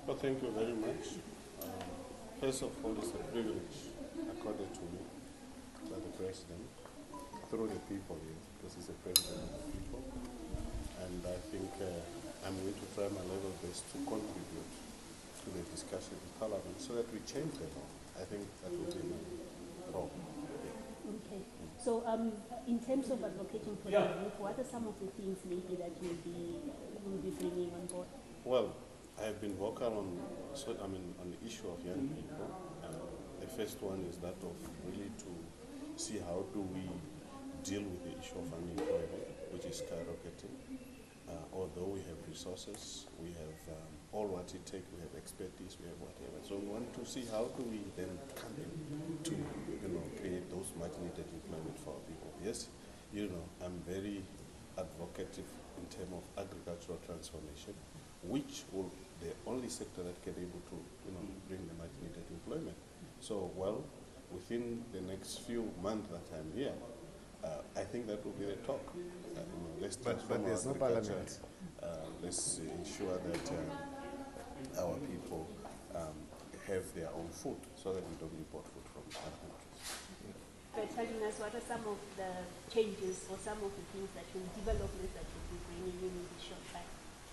Well, thank you very much. First of all, it's a privilege accorded to me by the President through the people here, because he's the President of the people. And I think I'm going to try my level best to contribute to the discussion in Parliament so that we change the law. I think that will be my problem. Okay. So in terms of advocating for the youth, what are some of the things maybe that you'll be bringing on board? Well, I have been vocal on the issue of young people. The first one is that of really to see how do we deal with the issue of unemployment, which is skyrocketing. Although we have resources, we have all what it takes, we have expertise, we have whatever. So we want to see how do we then come in to create those much needed employment for our people. Yes, I'm very advocative in terms of agricultural transformation, which will the only sector that can able to bring the much needed employment. So within the next few months that I'm here, I think that will be the talk. But there's no parliament. Let's ensure that our people have their own food so that we don't import food from other countries. But telling us what are some of the changes or some of the things that will developments that will be bringing in this short time?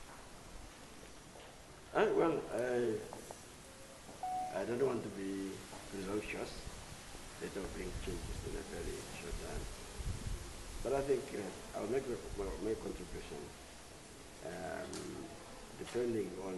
I don't want to be presumptuous. They don't bring changes in a very short time. But I think I'll make my contribution depending on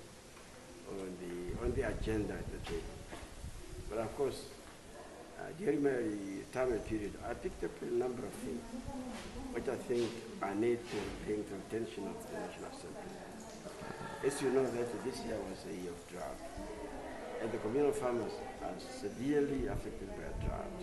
the agenda at the table. But of course, during my time and period, I picked up a number of things which I think I need to bring to the attention of the National Assembly. As you know, that this year was a year of drought, and the communal farmers are severely affected by a drought.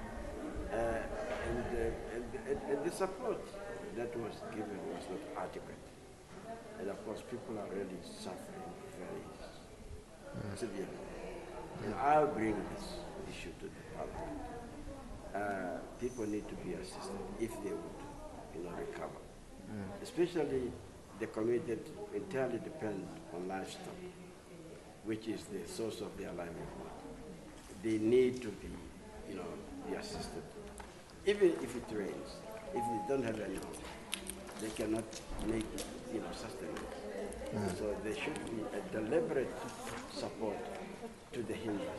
And the support that was given was not adequate. And of course, people are really suffering very severely. And I'll bring this issue to the Parliament. People need to be assisted if they would recover. Especially the community that entirely depend on livestock, which is the source of their livelihood. They need to be assisted. Even if it rains, if they don't have any hope, they cannot make sustenance. So there should be a deliberate support to the Hindus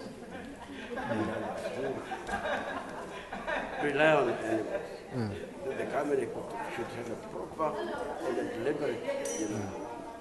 who rely on animals. The government should have a proper and a deliberate